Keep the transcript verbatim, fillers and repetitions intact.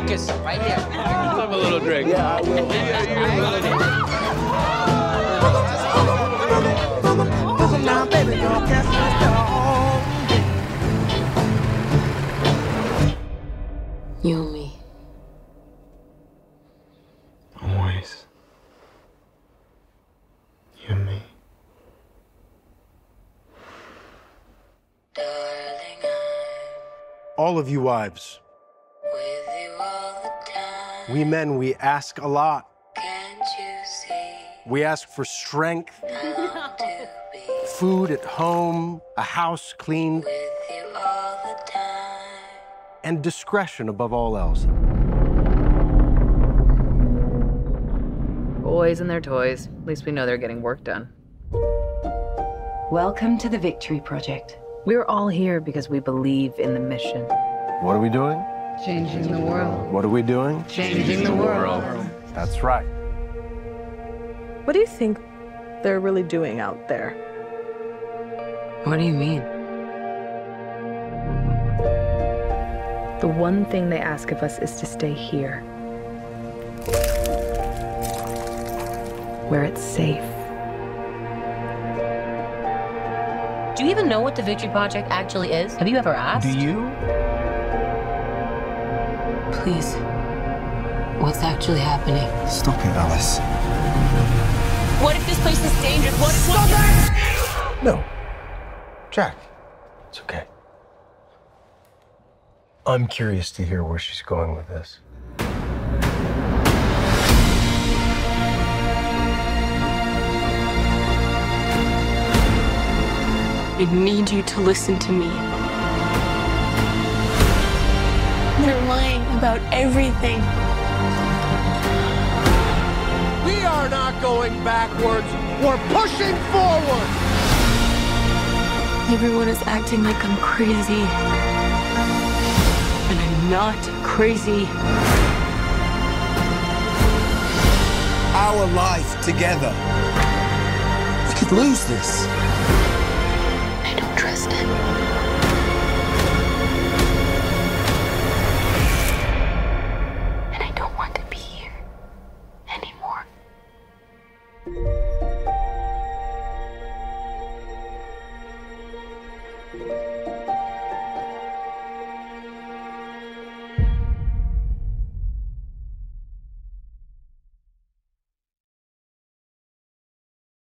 focus right here. Have a little drink. Yeah, I will. Now, baby, your guess is You and me. Always. You and me. All of you wives. With you all the time. We men, we ask a lot. Can't you see? We ask for strength, I long to be food at home, a house cleaned, with you all the time. and discretion above all else. Boys and their toys. At least we know they're getting work done. Welcome to the Victory Project. We're all here because we believe in the mission. What are we doing? Changing the world. What are we doing? Changing the world. That's right. What do you think they're really doing out there? What do you mean? The one thing they ask of us is to stay here. Where it's safe. Do you even know what the Victory Project actually is? Have you ever asked? Do you? Please. What's actually happening? Stop it, Alice. What if this place is dangerous? What if... Stop it! No. Jack, it's okay. I'm curious to hear where she's going with this. I need you to listen to me. They're lying about everything. We are not going backwards. We're pushing forward. Everyone is acting like I'm crazy. And I'm not crazy. Our life together. We could lose this.